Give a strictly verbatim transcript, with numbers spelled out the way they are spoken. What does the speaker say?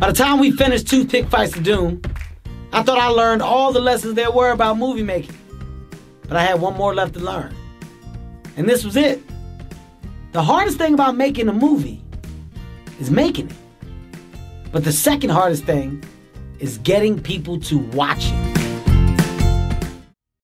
By the time we finished Toothpick Fights of Doom, I thought I learned all the lessons there were about movie making. But I had one more left to learn. And this was it. The hardest thing about making a movie is making it. But the second hardest thing is getting people to watch it.